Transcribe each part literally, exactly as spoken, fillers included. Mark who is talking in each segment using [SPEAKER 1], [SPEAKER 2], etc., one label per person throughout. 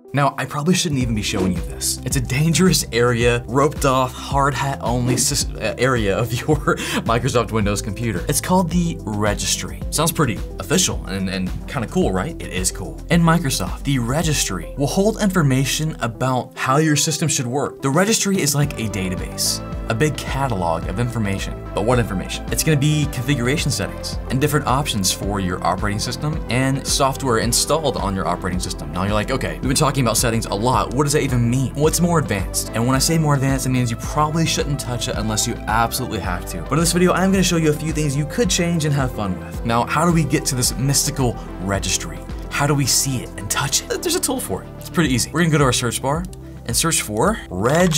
[SPEAKER 1] Now, I probably shouldn't even be showing you this. It's a dangerous area, roped off, hard hat only area of your Microsoft Windows computer. It's called the Registry. Sounds pretty official and, and kind of cool, right? It is cool. In Microsoft, the Registry will hold information about how your system should work. The Registry is like a database, a big catalog of information. But what information? It's gonna be configuration settings and different options for your operating system and software installed on your operating system. Now you're like, okay, we've been talking about settings a lot. What does that even mean? What's more advanced? And when I say more advanced, it means you probably shouldn't touch it unless you absolutely have to. But in this video, I'm gonna show you a few things you could change and have fun with. Now, how do we get to this mystical registry? How do we see it and touch it? There's a tool for it. It's pretty easy. We're gonna go to our search bar and search for Reg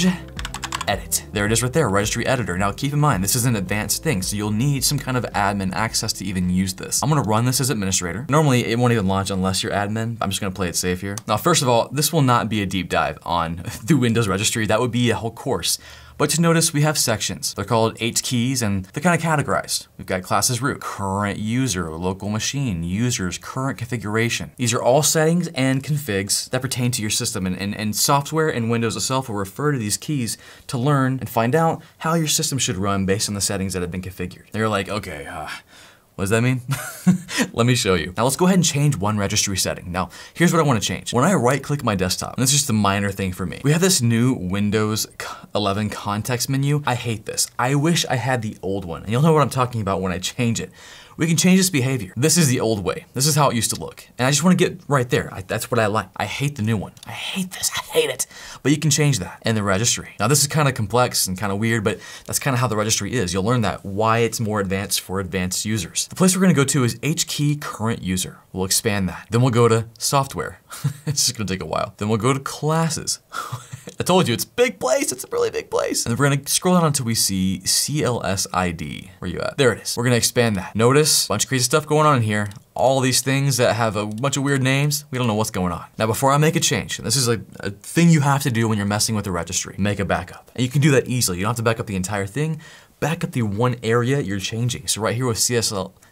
[SPEAKER 1] Edit. There it is right there, Registry Editor. Now keep in mind, this is an advanced thing, so you'll need some kind of admin access to even use this. I'm gonna run this as administrator. Normally it won't even launch unless you're admin. I'm just gonna play it safe here. Now, first of all, this will not be a deep dive on the Windows Registry. That would be a whole course. But to notice, we have sections. They're called H keys and they're kind of categorized. We've got classes root, current user, local machine, users, current configuration. These are all settings and configs that pertain to your system, and, and, and software and Windows itself will refer to these keys to learn and find out how your system should run based on the settings that have been configured. They're like, okay, uh, what does that mean? Let me show you. Now let's go ahead and change one registry setting. Now, here's what I want to change. When I right click my desktop, and this is just a minor thing for me, we have this new Windows eleven context menu. I hate this. I wish I had the old one. And you'll know what I'm talking about when I change it. We can change this behavior. This is the old way. This is how it used to look. And I just want to get right there. I, that's what I like. I hate the new one. I hate this, I hate it. But you can change that in the registry. Now this is kind of complex and kind of weird, but that's kind of how the registry is. You'll learn that, why it's more advanced for advanced users. The place we're gonna go to is H key current user. We'll expand that. Then we'll go to software. It's just gonna take a while. Then we'll go to classes. I told you, it's a big place. It's a really big place. And then we're gonna scroll down until we see C L S I D. Where you at? There it is. We're gonna expand that. Notice, a bunch of crazy stuff going on in here. All these things that have a bunch of weird names, we don't know what's going on. Now, before I make a change, this is a, a thing you have to do when you're messing with the registry, make a backup. And you can do that easily. You don't have to back up the entire thing. Back up the one area you're changing. So right here with C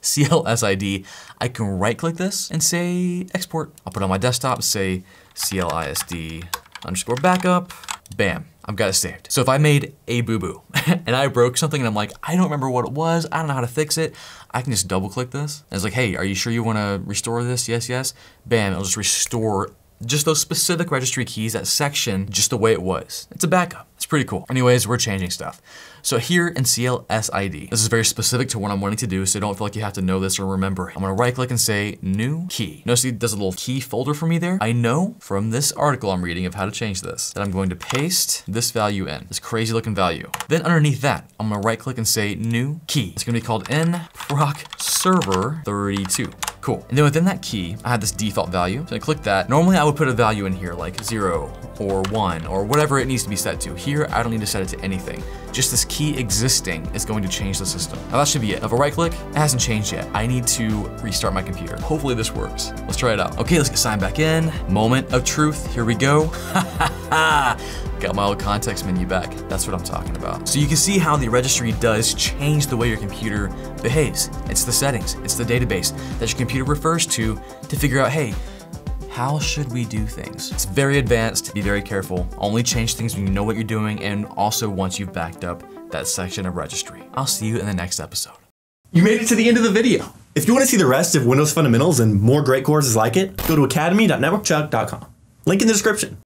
[SPEAKER 1] L S I D, I can right click this and say export. I'll put it on my desktop and say C L I S D underscore backup, bam. I've got it saved. So if I made a boo-boo and I broke something and I'm like, I don't remember what it was, I don't know how to fix it, I can just double click this. And it's like, hey, are you sure you wanna restore this? Yes, yes. Bam, it'll just restore just those specific registry keys, that section, just the way it was. It's a backup. It's pretty cool. Anyways, we're changing stuff. So here in C L S I D, this is very specific to what I'm wanting to do, so don't feel like you have to know this or remember it. I'm gonna right click and say new key. Notice it does a little key folder for me there. I know from this article I'm reading of how to change this, that I'm going to paste this value in, this crazy looking value. Then underneath that, I'm gonna right click and say new key. It's gonna be called nproc server thirty-two. Cool. And then within that key, I have this default value. So I click that. Normally I would put a value in here like zero or one or whatever it needs to be set to. Here, I don't need to set it to anything. Just this key existing is going to change the system. Now that should be it. If I right click, it hasn't changed yet. I need to restart my computer. Hopefully this works. Let's try it out. Okay, let's get signed back in. Moment of truth, here we go. Got my old context menu back. That's what I'm talking about. So you can see how the registry does change the way your computer behaves. It's the settings, it's the database that your computer refers to to figure out, hey, how should we do things? It's very advanced, be very careful. Only change things when you know what you're doing and also once you've backed up that section of registry. I'll see you in the next episode.
[SPEAKER 2] You made it to the end of the video. If you want to see the rest of Windows Fundamentals and more great courses like it, go to academy dot network chuck dot com. Link in the description.